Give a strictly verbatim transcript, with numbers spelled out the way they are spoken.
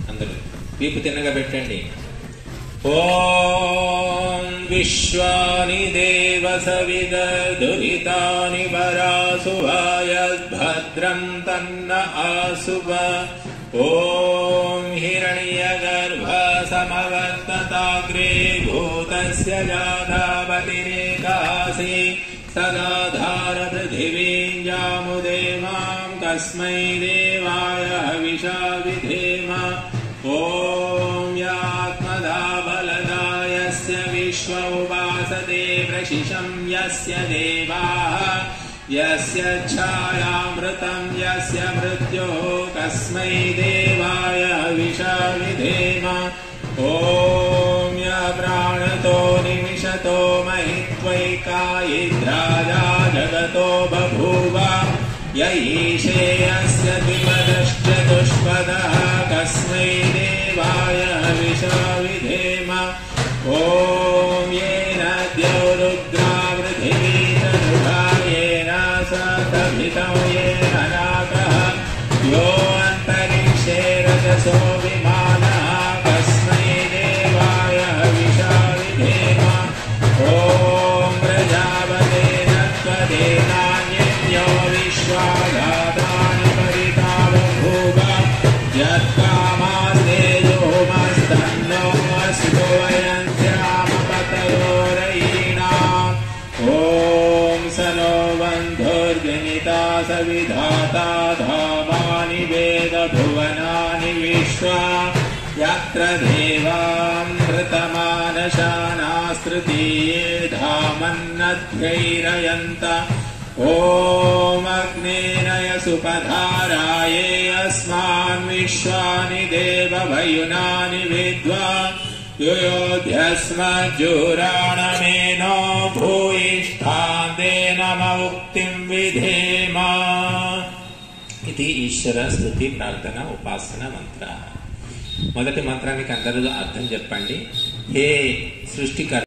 అందరూ వీపు తిన్నగా పెట్టండి. ఓం విశ్వాని దేవ సవిద దురితాని వరాసువాయ భద్రం తన్న ఆసువ. ఓం హిరణ్యగర్భ సమవర్తతాగ్రే భూతస్య జాతాపతిరేకాసి సదాధార పృథివీం జాముదేవాం కస్మై దేవాయ హవిషా విధేమ. ఓం యాత్మదా బలదా యస్య విశ్వ ఉపాసతే ప్రశిశం యస్య దేవాః यस्य छायामृतं यस्य मृत्युः कस्मै देवाय हविषा विधेम. ॐ य प्राणतो निमिषतो महित्वैकायिद्राजा जगतो बभूव य ईशे यस्य द्विपदश्चतुष्पदः कस्मै देवाय हविषा विधेम. ॐ येन द्यौरुद्रा पृथिवी येन नाकः यो अन्तरिक्षे रजसो विमानः कस्मै देवाय हविषा विधेम. ॐ प्रजापतेन त्वदेनान्यो विश्वाघातानि परिता बभूव यत्कामास्तेजोमस्तन्नो अस्तु वयं श्यामपतयोरयीणाम्. ॐ स नो बन्धुर्जनिता सविधाता धामानि वेद भुवनानि विश्वा यत्र देवामृतमानशानास्तृतीये धामन्नद्यैरयन्त. ॐ अग्नेनय सुपधाराये अस्मान् विश्वानि देवभयुनानि विद्वा युयोध्यस्मज्जुराणमेनो भूयिष्ठान्तेन मुक्तिं विधेम. ఇది ఈశ్వర స్తుతి ప్రార్థన ఉపాసన మంత్ర. మొదటి మంత్రానికి అందరూ అర్థం చెప్పండి. హే సృష్టికర్త